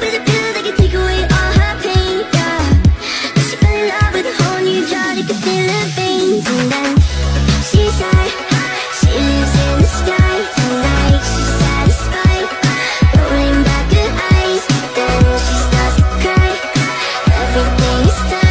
with a pill that can take away all her pain, yeah. Then she fell in love with a whole new drug that could feel her veins. And then she's high, she lives in the sky. Tonight she's satisfied, rolling back her eyes. Then she starts to cry, everything is done.